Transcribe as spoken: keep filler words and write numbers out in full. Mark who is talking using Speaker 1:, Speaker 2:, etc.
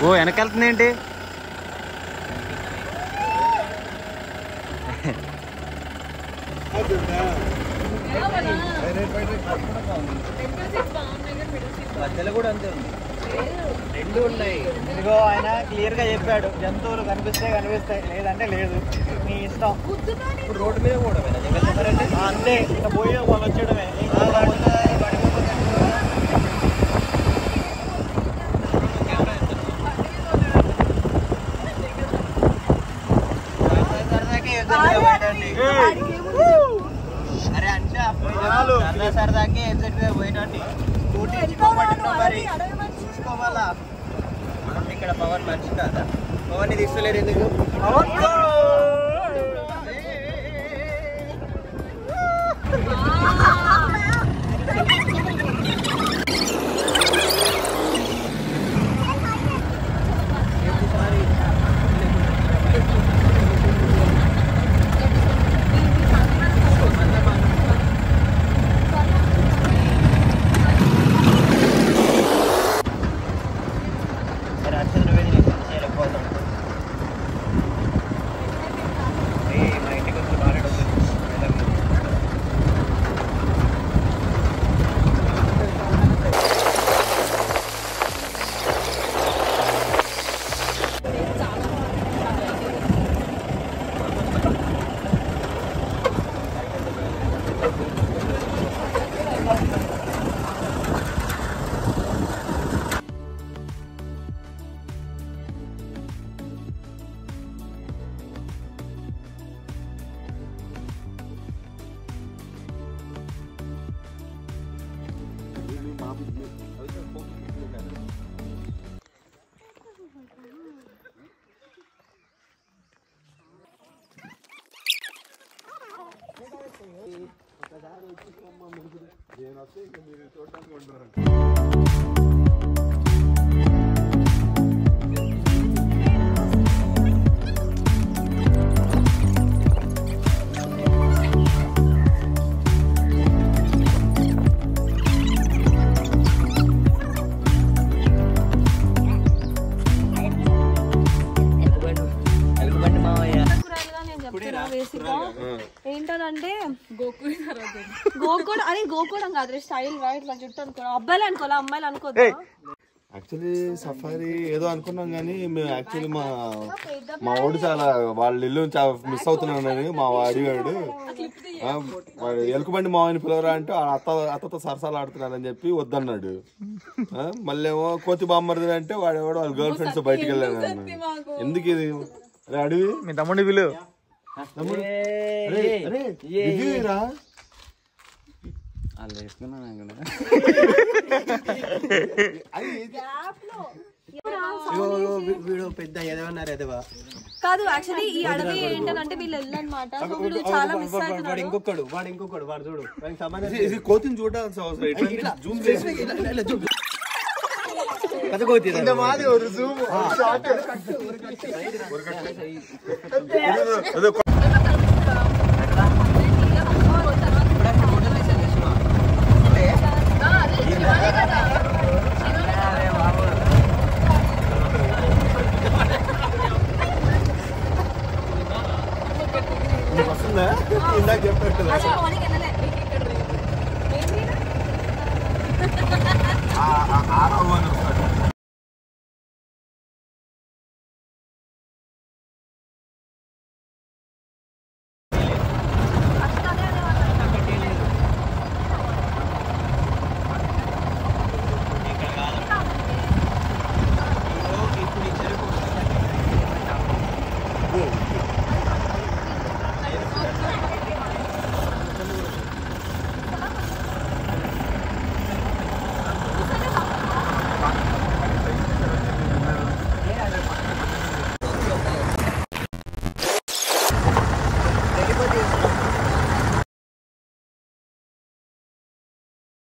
Speaker 1: ఓ వెనకెళ్తుంది ఏంటి?
Speaker 2: మధ్యలో కూడా అంతే ఉంది, రెండు ఉన్నాయి. ఇదిగో ఆయన క్లియర్ గా చెప్పాడు, జంతువులు కనిపిస్తే కనిపిస్తాయి, లేదంటే లేదు, నీ ఇష్టం. ఇప్పుడు రోడ్డు మీద పోవడమే అంతే, ఇంకా పోయి వాళ్ళు వచ్చేయడమే. అరే అంటే సరదా సరదాకి ఎగ్జాక్ట్ గా పోయినండి. స్కూటీ మరి చూసుకోవాలా? ఇక్కడ పవన్ మనిషి కాదా? పవన్ తీసుకోలేరు ఎందుకు?
Speaker 3: ఏంటంటే గోకుడు అని గోకుడం కాదు, స్టైల్ గా ఇట్లా జుట్టు అనుకో, అబ్బాయిలు అనుకోలే అమ్మాయిలు అనుకోద్దా?
Speaker 4: యాక్చువల్లీ సఫారీ ఏదో అనుకున్నాం కానీ మేము యాక్చువల్లీ మా మా వాడు చాలా వాళ్ళ ఇల్లు చాలా మిస్ అవుతున్నాడని మా అడిగాడు. వాడు ఎలుకబండి మావని పిలవరా అంటే అత్త అత్తతో సరసాలు ఆడుతున్నాడని చెప్పి వద్దన్నాడు. మళ్ళీ ఏమో కోతి బామ్మర్ది అంటే వాడు ఎవడో వాళ్ళ గర్ల్ ఫ్రెండ్స్ బయటకు వెళ్ళాడు. ఎందుకు ఇది అడివి
Speaker 2: మీ తమ్ముడి పిలు
Speaker 4: రా
Speaker 1: వాళ్ళు వేసుకున్నాను
Speaker 2: వీడు పెద్ద ఎదవన్నారు ఎదవా
Speaker 3: కాదు. యాక్చువల్లీ ఈ అడవి ఏంటంటే వీళ్ళు వెళ్ళనమాట, చాలా మిస్ అవుతున్నారు.
Speaker 2: వాడు ఇంకొకడు వాడు ఇంకొకడు వాడు చూడు సంబంధం
Speaker 4: కోతిని చూడాల్సిన అవసరం జూమ్ చేసి